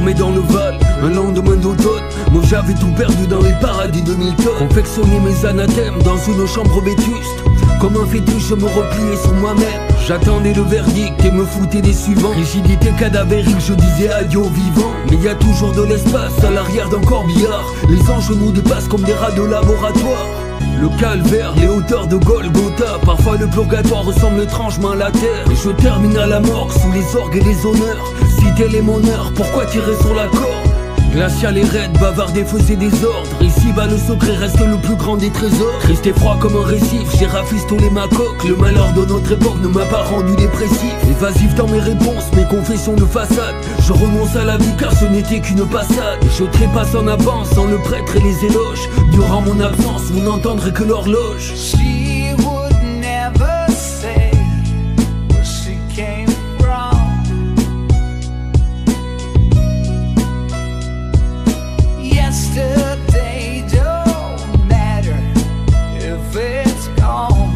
enfermé dans le Val, un lendemain d'automne. Moi j'avais tout perdu dans les paradis de Milton. Confectionner mes anathèmes dans une chambre vétuste. Comme un fœtus je me repliais sur moi-même. J'attendais le verdict et me foutais des suivants. Rigidité cadavérique, je disais adieu aux vivants. Mais y a toujours de l'espace à l'arrière d'un corbillard. Les anges nous dépassent comme des rats de laboratoire. Le calvaire, les hauteurs de Golgotha. Parfois le purgatoire ressemble étrangement à la terre. Et je termine à la mort sous les orgues et les honneurs. Si tel est mon heure, pourquoi tirer sur la corde? Glacial et raide, bavarder faisait des ordres. Ici-bas le secret reste le plus grand des trésors. Resté froid comme un récif, j'ai rafistolé ma coque. Le malheur de notre époque ne m'a pas rendu dépressif. Évasif dans mes réponses, mes confessions de façade. Je renonce à la vie car ce n'était qu'une passade. Je trépasse en avance sans le prêtre et les éloges. Durant mon absence, vous n'entendrez que l'horloge. She would never say where she came from. Yesterday don't matter if it's gone.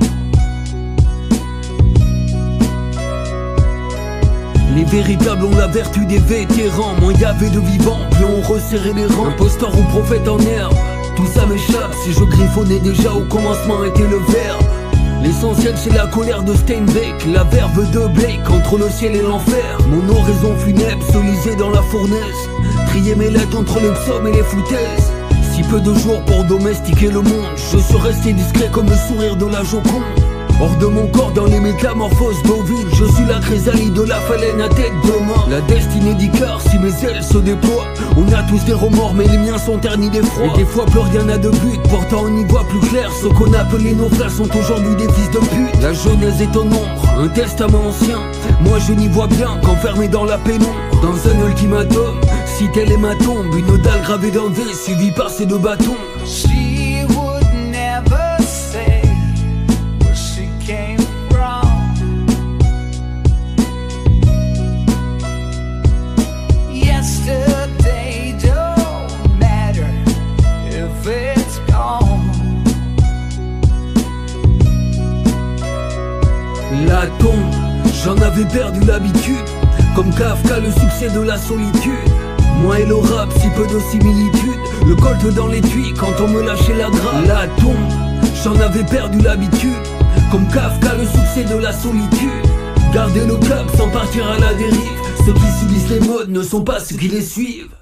Les véritables ont la vertu des vétérans. Moins y avait de vivants, plus on resserrait les rangs. Imposteur ou prophète en herbe, tout ça m'échappe. Si je griffonnais déjà au commencement était le verbe. L'essentiel c'est la colère de Steinbeck, la verve de Blake entre le ciel et l'enfer. Mon oraison funèbre se lisait dans la fournaise. Trier mes lettres entre les psaumes et les foutaises. Si peu de jours pour domestiquer le monde. Je suis resté discret comme le sourire de la Joconde. Hors de mon corps dans les métamorphoses d'Ovid. Je suis la chrysalide de la phalène à tête de mort. La destinée d'Icare si mes ailes se déploient. On a tous des remords mais les miens sont ternis d'effroi. Et des fois plus rien n'a de but, pourtant on y voit plus clair. Ceux qu'on appelait nos frères sont aujourd'hui des fils de pute. La genèse est au nombre, un testament ancien. Moi je n'y vois bien qu'enfermé dans la pénombre. Dans un ultimatum, si telle est ma tombe. Une dalle gravée d'un V suivie par ces deux bâtons. She would never say where she came from. Yesterday don't matter if it's gone. La tombe, j'en avais perdu l'habitude. Comme Kafka, le succès de la solitude. Moi et le rap, si peu de similitudes. Le colt dans l'étui quand on me lâchait la grappe. La tombe, j'en avais perdu l'habitude. Comme Kafka, le succès de la solitude. Garder le cap sans partir à la dérive. Ceux qui subissent les modes ne sont pas ceux qui les suivent.